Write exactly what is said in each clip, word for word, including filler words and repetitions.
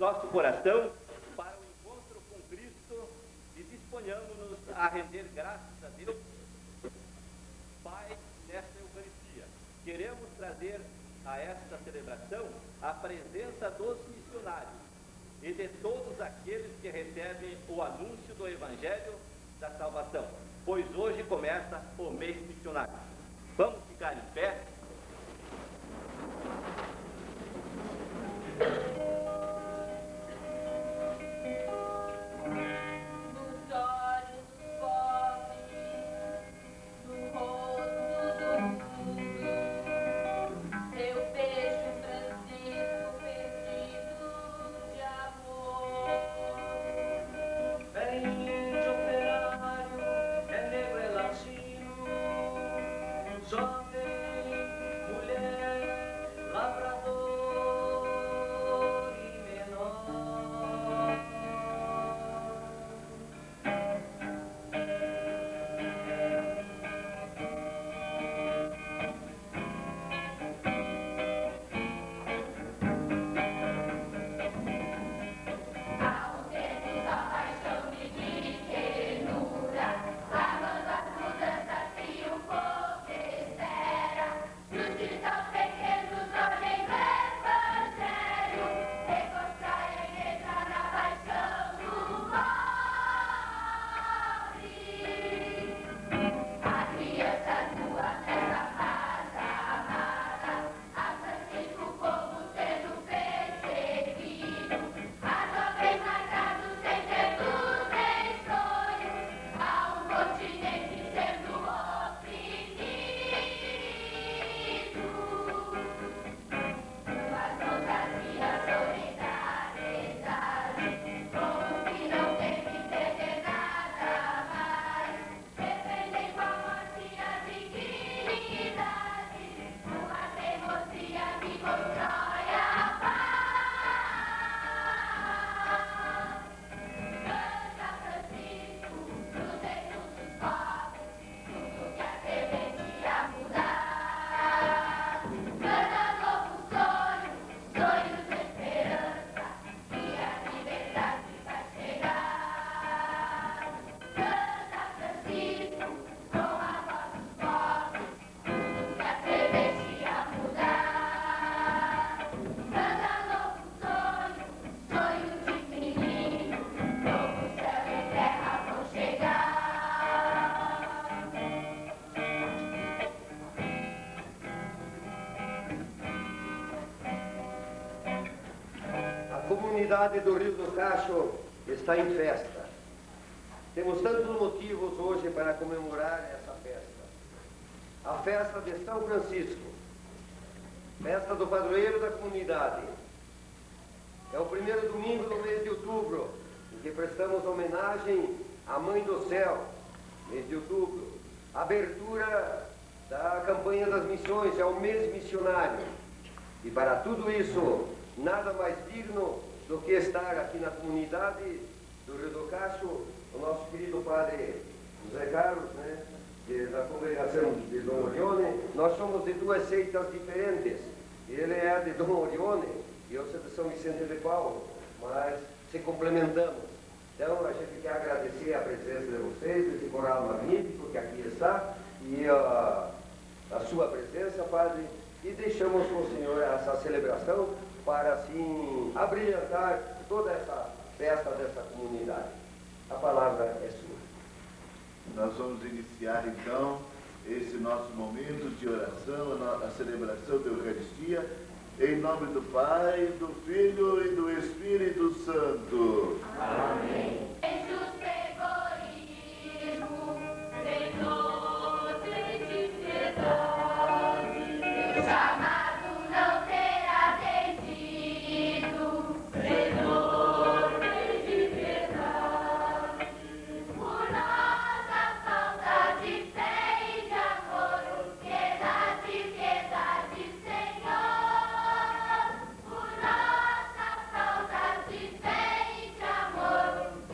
nosso coração para o encontro com Cristo e disponhamos-nos a render graças a Deus, Pai, nesta Eucaristia. Queremos trazer a esta celebração a presença dos missionários e de todos aqueles que recebem o anúncio do Evangelho da salvação, pois hoje começa o mês missionário. Vamos ficar em pé. A cidade do Rio do Cacho está em festa. Temos tantos motivos hoje para comemorar essa festa. A festa de São Francisco, festa do padroeiro da comunidade. É o primeiro domingo do mês de outubro, em que prestamos homenagem à Mãe do Céu, mês de outubro. Abertura da campanha das missões, é o mês missionário. E para tudo isso, nada mais digno do que estar aqui na comunidade do Rio do Cacho, o nosso querido padre José Carlos, né, de, da congregação de Dom Orione. Nós somos de duas seitas diferentes. Ele é de Dom Orione e eu sou de São Vicente de Paulo, mas se complementamos. Então a gente quer agradecer a presença de vocês, desse coral magnífico que aqui está, e a, a sua presença, padre, e deixamos com o senhor essa celebração para, assim, abrilhantar toda essa festa dessa comunidade. A palavra é sua. Nós vamos iniciar, então, esse nosso momento de oração, a celebração da Eucaristia, em nome do Pai, do Filho e do Espírito Santo. Amém. Jesus egoísmo, Senhor, tem de piedade, meu chamado não terá atendido, Senhor, tem de piedade, por nossa falta de fé e de amor, piedade, piedade, Senhor, por nossa falta de fé e de amor,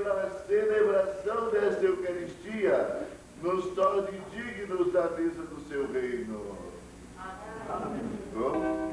pela celebração desta Eucaristia, nos torne dignos da mesa do seu reino. Amém.